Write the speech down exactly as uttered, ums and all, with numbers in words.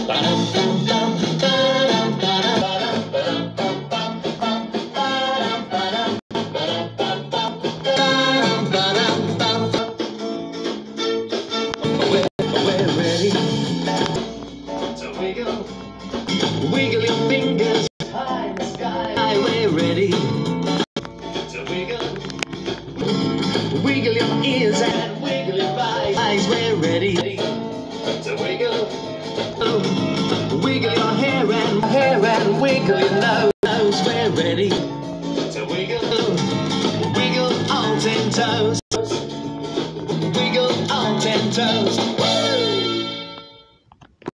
Wiggle your fingers high in the sky. We're ready to wiggle. Wiggle your ears and wiggle your eyes. We're ready to wiggle. Oh, wiggle your hair and hair and wiggle your nose. We're ready to wiggle. Oh, wiggle all ten toes. Wiggle all ten toes.